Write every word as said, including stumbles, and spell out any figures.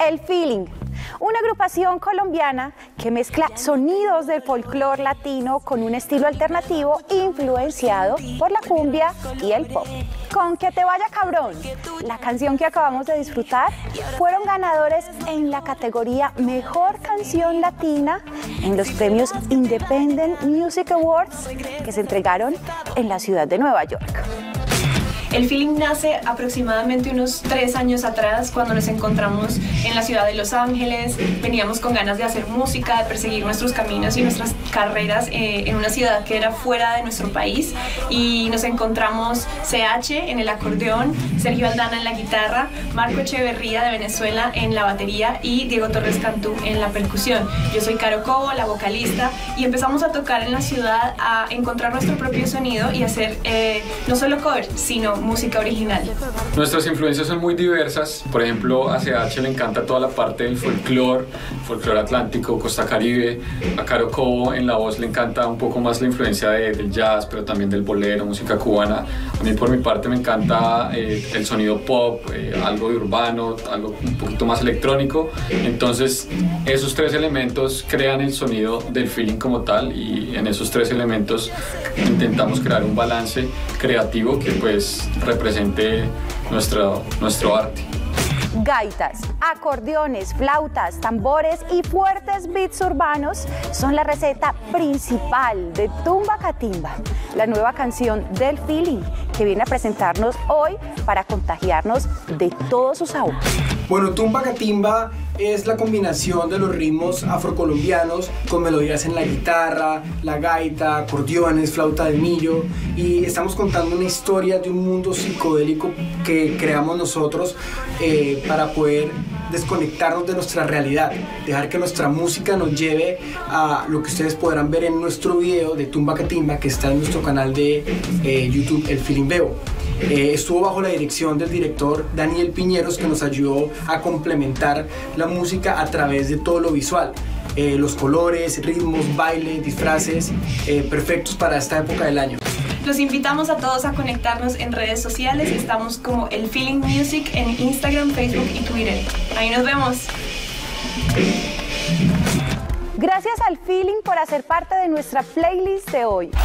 El Feeling, una agrupación colombiana que mezcla sonidos del folclore latino con un estilo alternativo influenciado por la cumbia y el pop. Con Que te vaya cabrón, la canción que acabamos de disfrutar, fueron ganadores en la categoría Mejor Canción Latina en los premios Independent Music Awards que se entregaron en la ciudad de Nueva York. El Feeling nace aproximadamente unos tres años atrás, cuando nos encontramos en la ciudad de Los Ángeles. Veníamos con ganas de hacer música, de perseguir nuestros caminos y nuestras carreras eh, en una ciudad que era fuera de nuestro país, y nos encontramos C H en el acordeón, Sergio Aldana en la guitarra, Marco Echeverría de Venezuela en la batería y Diego Torres Cantú en la percusión. Yo soy Caro Cobo, la vocalista, y empezamos a tocar en la ciudad, a encontrar nuestro propio sonido y hacer eh, no solo cover, sino música original. Nuestras influencias son muy diversas. Por ejemplo, a C H le encanta toda la parte del folclore, folclore atlántico, costa caribe. A Caro Cobo en la voz le encanta un poco más la influencia de, del jazz, pero también del bolero, música cubana. A mí por mi parte me encanta eh, el sonido pop, eh, algo de urbano, algo un poquito más electrónico. Entonces esos tres elementos crean el sonido del Feeling como tal, y en esos tres elementos intentamos crear un balance creativo que pues represente nuestro, nuestro arte. Gaitas, acordeones, flautas, tambores y fuertes beats urbanos son la receta principal de Tumba Catimba, la nueva canción del Feeling que viene a presentarnos hoy para contagiarnos de todo su sabor. Bueno, Tumba Catimba es la combinación de los ritmos afrocolombianos con melodías en la guitarra, la gaita, acordeones, flauta de millo, y estamos contando una historia de un mundo psicodélico que creamos nosotros eh, para poder desconectarnos de nuestra realidad, dejar que nuestra música nos lleve a lo que ustedes podrán ver en nuestro video de Tumba Catimba, que está en nuestro canal de eh, YouTube, El Feeling Veo. Eh, estuvo bajo la dirección del director Daniel Piñeros, que nos ayudó a complementar la música a través de todo lo visual. Eh, los colores, ritmos, baile, disfraces, eh, perfectos para esta época del año. Los invitamos a todos a conectarnos en redes sociales. Estamos como El Feeling Music en Instagram, Facebook y Twitter. Ahí nos vemos. Gracias al Feeling por hacer parte de nuestra playlist de hoy.